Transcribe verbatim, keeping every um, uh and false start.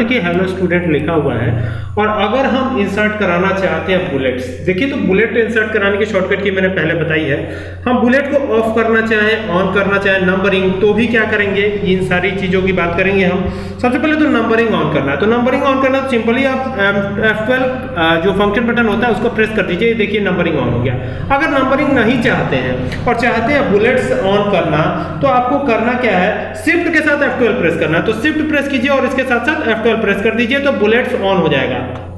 कि hello student लिखा हुआ है और अगर हम इंसर्ट कराना चाहते हैं बुलेट्स, देखिए तो बुलेट इंसर्ट कराने की शॉर्टकट की मैंने पहले बताई है। हम बुलेट को ऑफ करना चाहें, ऑन करना चाहें, नंबरिंग, तो भी क्या करेंगे, इन सारी चीजों की बात करेंगे हम। सबसे पहले तो नंबरिंग ऑन करना है, तो नंबरिंग ऑन करना तो सिंपली आप एफ ट्वेल्व जो फंक्शन बटन होता है उसको प्रेस कर दीजिए, देखिए नंबरिंग ऑन हो गया। अगर नंबरिंग नहीं चाहते हैं और चाहते हैं बुलेट्स ऑन करना, तो आपको करना क्या है, शिफ्ट के साथ एफ ट्वेल्व प्रेस करना है। तो शिफ्ट प्रेस कीजिए और इसके साथ साथ एफ ट्वेल्व प्रेस कर दीजिए, तो बुलेट्स ऑन हो जाएगा।